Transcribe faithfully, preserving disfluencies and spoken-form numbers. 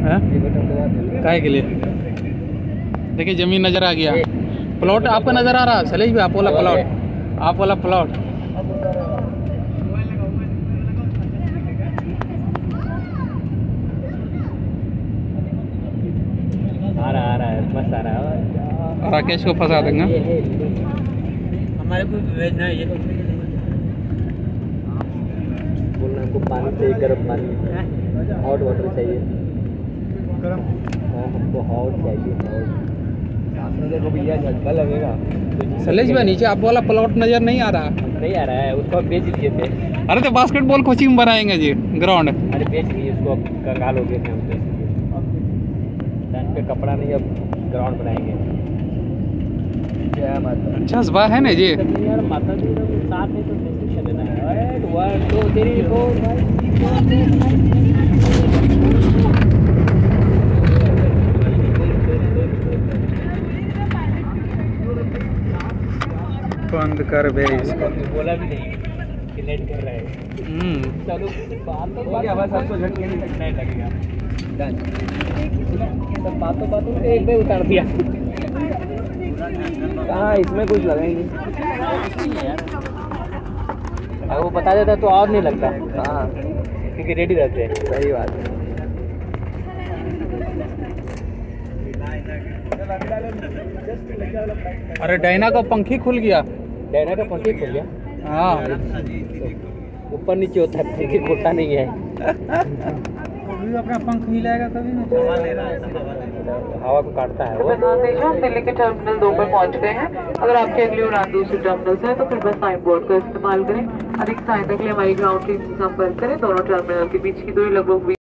काहे के लिए? देखिए जमीन नजर आ गया, प्लॉट आपका नजर आ रहा शैलेश भी, आप वाला प्लॉट, आप वाला प्लॉट। आ रहा आ रहा है, मस्त आ रहा है। राकेश को फंसा देंगे हमारे को भेजना है ये। बोलना हमको पानी चाहिए, गर्म पानी, हॉट वाटर चाहिए। हाँ हमको हॉट चाहिए, हॉट। भैया झटका लगेगा। शैलेश भाई नीचे आप वाला प्लॉट नजर नहीं आ रहा? नहीं आ रहा है, उसको बेच दिए थे। अरे तो बास्केटबॉल कोचिंग बनाएंगे जी ग्राउंड। अरे बेच दिए उसको, कंगाल हो गए थे हम पे। पे कपड़ा नहीं, अब ग्राउंड बनाएंगे। क्या माता जज्बा है ना जी यार, माता जी साथ में तो कैसे चलना है। वन टू थ्री फोर बंद कर बे इसको। बोला भी नहीं कि लेट कर रहा है। चलो बात तो क्या, बस आपको झटके नहीं लगना है लगेगा। सब बातों बातों में एक बार उतार दिया। कहाँ इसमें कुछ लगा ही नहीं। अगर वो बता देता तो और नहीं लगता। हाँ क्योंकि रेडी रहते हैं। सही बात है। अरे डायना का पंखी खुल गया। डायना का पंखी खुल गया? हाँ ऊपर नीचे होता है, पंखी खुलता नहीं है। अपना पंख हिलाएगा तभी ना। हवा ले रहा है, हवा को काटता है वो। दिल्ली के टर्मिनल दो पर पहुंच गए हैं। अगर आपकी अगली उड़ान दूसरी टर्मिनल से है तो कृपया साइन बोर्ड का इस्तेमाल करें। अधिक सहायता के लिए हमारी ग्राउंड टीम से संपर्क करें। दोनों टर्मिनल के बीच की दूरी लगभग